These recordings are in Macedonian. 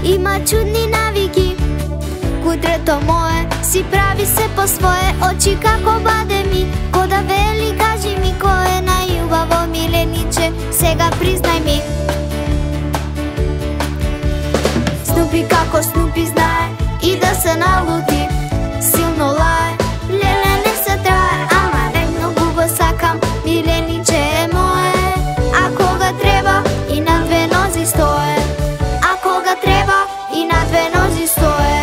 Ima čudni naviki, kudreto moje, si pravi se po svoje, oči kako bade mi, ko da veli kaži mi ko je najljubavo mileniče, сега признaj mi. Snoopy kako Snoopy znaje i da se naluti, silno laje, lele ne se traje, ama ne mnogo go sakam, mileniče je moje. Ako ga treba i na dve nozi stoje, ako ga treba i na dve nozi stoje.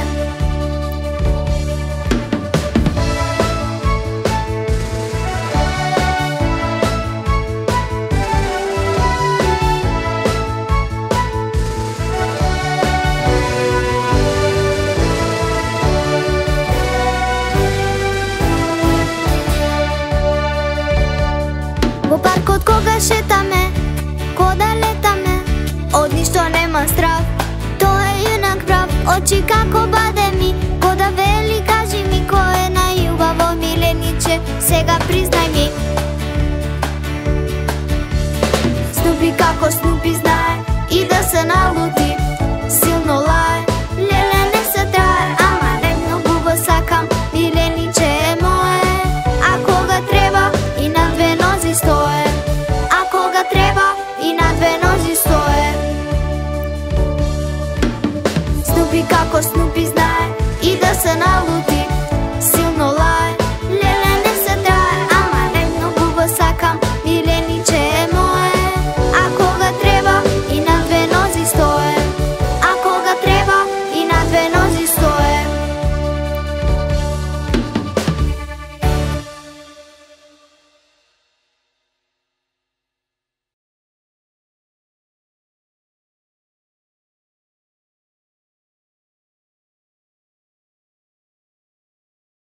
Во паркот кога шетаме, кода летаме, од ништо нема страв, тоа е јунак прав. Очи како баде ми, кода вели кажи ми кој е најубаво милениче, сега признај ми. Snoopy како Snoopy знае и да се налути,